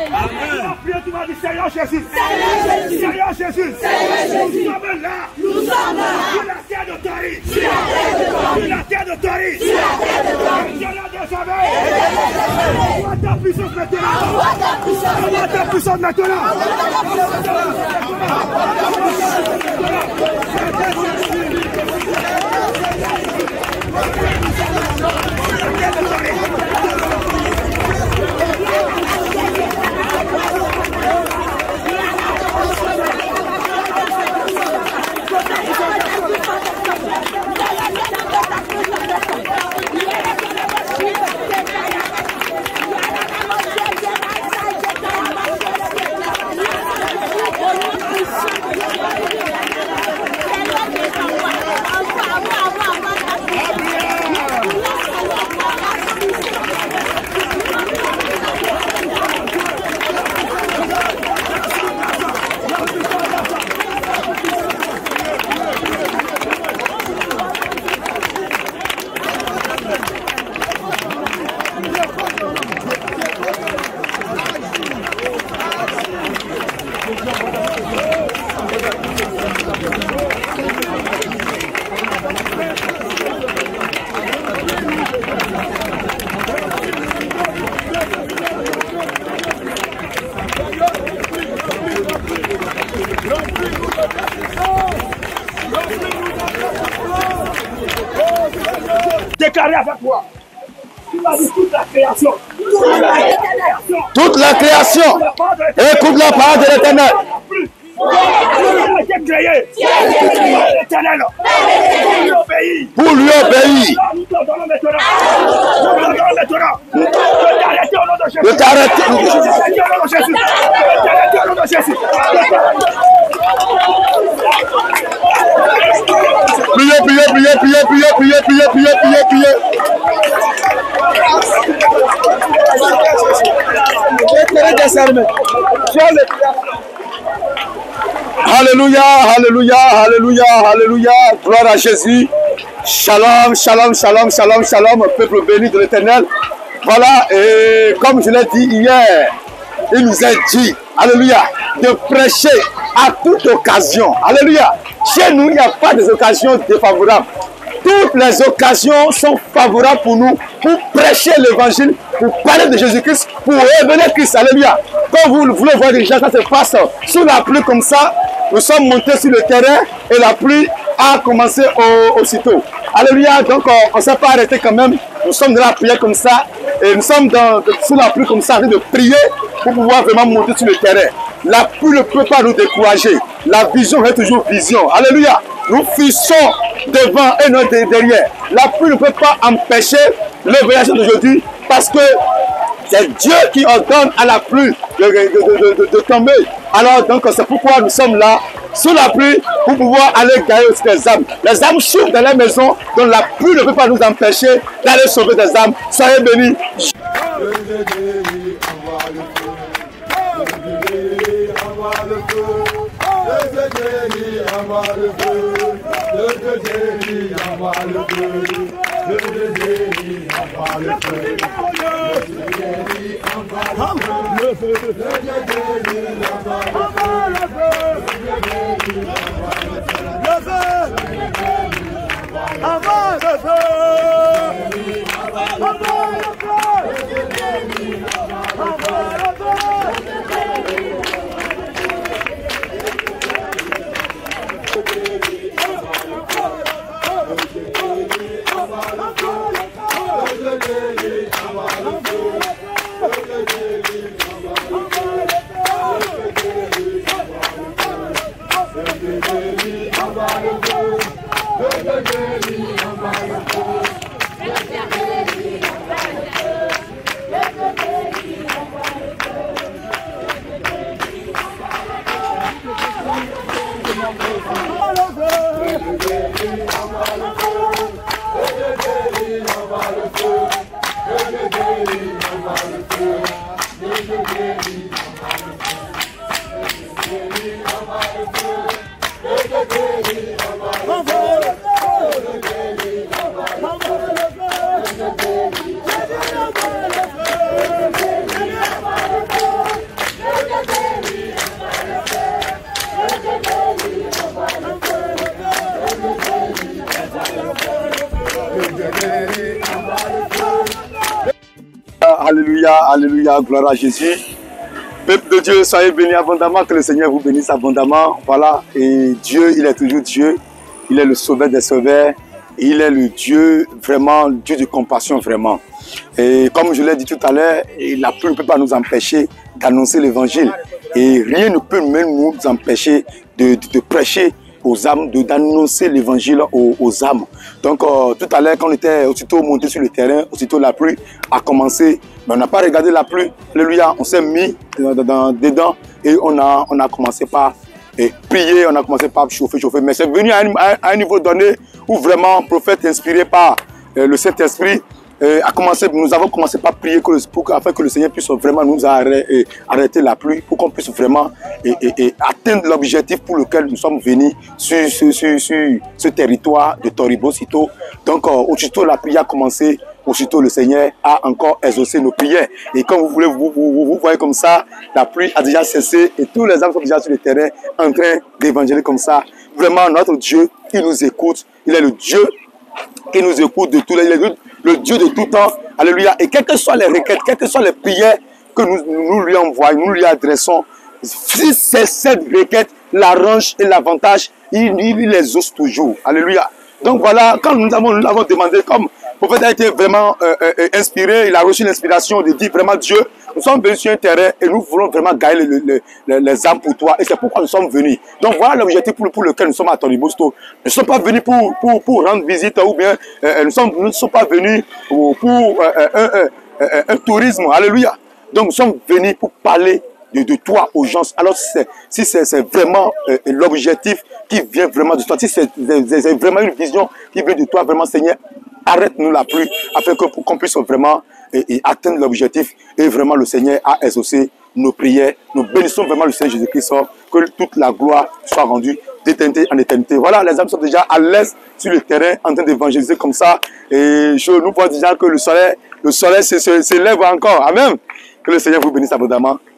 La prière, tu vas dire Seigneur Jésus. Seigneur Jésus. Nous sommes là. Sur la terre de Tori. Sur la terre de Tori. Je l'ai désormais. Envoie ta puissance maintenant. Envoie ta puissance maintenant. Déclaré avec moi. Tu vas dire toute la création. Toute la création. Écoute la parole de l'Éternel. Pour lui obéir. Nous t'ordonnons maintenant. De t'arrêter. Alléluia, alléluia, alléluia, alléluia. Gloire à Jésus. Shalom, shalom, shalom, shalom, shalom, peuple béni de l'Éternel. Voilà, et comme je l'ai dit hier, il nous a dit, alléluia, de prêcher à toute occasion. Alléluia. Chez nous, il n'y a pas d'occasions défavorables. Toutes les occasions sont favorables pour nous, pour prêcher l'évangile, pour parler de Jésus-Christ, pour révéler Christ. Alléluia. Comme vous le voyez déjà, ça se passe sous la pluie comme ça. Nous sommes montés sur le terrain et la pluie a commencé aussitôt. Alléluia. Donc on ne s'est pas arrêté quand même. Nous sommes dans la prière comme ça et nous sommes sous la pluie comme ça en train de prier pour pouvoir vraiment monter sur le terrain. La pluie ne peut pas nous décourager. La vision est toujours vision. Alléluia. Nous fissons devant et non derrière. La pluie ne peut pas empêcher le voyage d'aujourd'hui parce que c'est Dieu qui ordonne à la pluie de tomber. Alors donc c'est pourquoi nous sommes là sous la pluie pour pouvoir aller gagner aussi des âmes. Les âmes souffrent dans la maison, donc la pluie ne peut pas nous empêcher d'aller sauver des âmes. Soyez bénis. alléluia, gloire à Jésus. Peuple de Dieu, soyez bénis abondamment, que le Seigneur vous bénisse abondamment. Voilà, et Dieu, il est toujours Dieu. Il est le sauveur des sauveurs. Il est le Dieu, vraiment, Dieu de compassion, vraiment. Et comme je l'ai dit tout à l'heure, la pluie ne peut pas nous empêcher d'annoncer l'évangile. Et rien ne peut même nous empêcher de prêcher aux âmes, d'annoncer l'évangile aux âmes. Donc tout à l'heure, quand on était aussitôt monté sur le terrain, aussitôt la pluie a commencé, mais on n'a pas regardé la pluie. Alléluia, on s'est mis dedans et on a commencé par prier, on a commencé par chauffer. Mais c'est venu à un niveau donné où vraiment, prophète inspiré par le Saint-Esprit, nous avons commencé par prier afin que le Seigneur puisse vraiment nous arrêter la pluie, pour qu'on puisse vraiment atteindre l'objectif pour lequel nous sommes venus sur ce territoire de Toribo Sito. Donc, aussitôt la prière a commencé, aussitôt le Seigneur a encore exaucé nos prières. Et comme vous voyez comme ça, la pluie a déjà cessé et tous les âmes sont déjà sur le terrain en train d'évangéliser comme ça. Vraiment, notre Dieu, il nous écoute. Il est le Dieu qui nous écoute de tous le Dieu de tout temps. Alléluia. Et quelles que soient les requêtes, quelles que soient les prières que nous lui envoyons, nous lui adressons, si c'est cette requête l'arrange et l'avantage, il les exauce toujours. Alléluia. Donc voilà, quand nous l'avons demandé, comme le prophète a été vraiment inspiré, il a reçu l'inspiration de dire vraiment Dieu, nous sommes venus sur un terrain et nous voulons vraiment gagner les âmes pour toi. Et c'est pourquoi nous sommes venus. Donc voilà l'objectif pour lequel nous sommes à Toribo Sito. Nous ne sommes pas venus pour rendre visite ou bien nous ne sommes pas venus pour un tourisme. Alléluia. Donc nous sommes venus pour parler de toi aux gens. Alors si c'est vraiment l'objectif qui vient vraiment de toi, si c'est vraiment une vision qui vient de toi, vraiment Seigneur, arrête-nous la pluie afin qu'on puisse vraiment atteindre l'objectif. Et vraiment le Seigneur a exaucé nos prières. Nous bénissons vraiment le Seigneur Jésus-Christ, que toute la gloire soit rendue d'éternité en éternité. Voilà, les âmes sont déjà à l'aise sur le terrain en train d'évangéliser comme ça. Et nous voyons déjà que le soleil s'élève encore. Amen. Que le Seigneur vous bénisse abondamment.